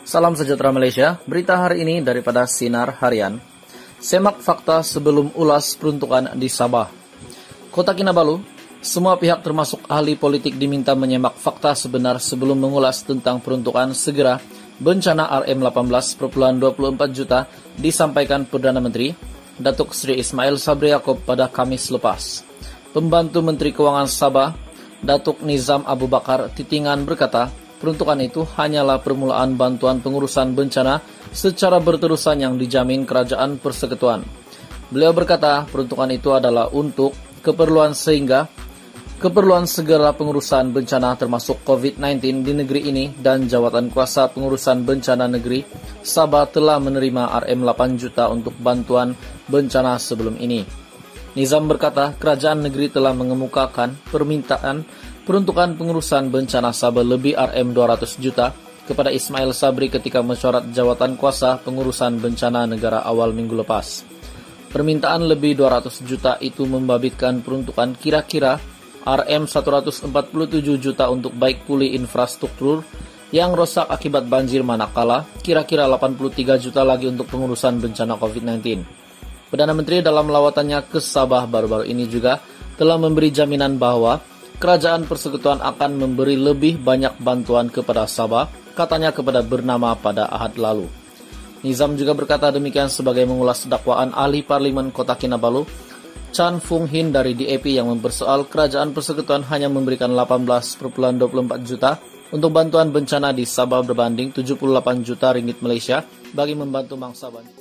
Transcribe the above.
Salam sejahtera Malaysia, berita hari ini daripada Sinar Harian. Semak fakta sebelum ulas peruntukan di Sabah. Kota Kinabalu, semua pihak termasuk ahli politik diminta menyemak fakta sebenar sebelum mengulas tentang peruntukan segera bencana RM18,24 juta disampaikan Perdana Menteri Datuk Seri Ismail Sabri Yaakob pada Khamis lepas. Pembantu Menteri Kewangan Sabah, Datuk Nizam Abu Bakar Titingan berkata, peruntukan itu hanyalah permulaan bantuan pengurusan bencana secara berterusan yang dijamin Kerajaan Persekutuan. Beliau berkata, peruntukan itu adalah untuk keperluan segera pengurusan bencana termasuk COVID-19 di negeri ini dan Jawatan Kuasa Pengurusan Bencana Negeri Sabah telah menerima RM8 juta untuk bantuan bencana sebelum ini. Nizam berkata, kerajaan negeri telah mengemukakan permintaan peruntukan pengurusan bencana Sabah lebih RM200 juta kepada Ismail Sabri ketika mesyuarat Jawatan Kuasa Pengurusan Bencana Negara awal minggu lepas. Permintaan lebih 200 juta itu membabitkan peruntukan kira-kira RM147 juta untuk baik pulih infrastruktur yang rosak akibat banjir manakala kira-kira 83 juta lagi untuk pengurusan bencana COVID-19. Perdana Menteri dalam lawatannya ke Sabah baru-baru ini juga telah memberi jaminan bahwa Kerajaan Persekutuan akan memberi lebih banyak bantuan kepada Sabah, katanya kepada Bernama pada Ahad lalu. Nizam juga berkata demikian sebagai mengulas dakwaan ahli Parlimen Kota Kinabalu, Chan Fung Hin dari DAP yang mempersoal Kerajaan Persekutuan hanya memberikan 18,24 juta untuk bantuan bencana di Sabah berbanding 78 juta ringgit Malaysia bagi membantu bangsa.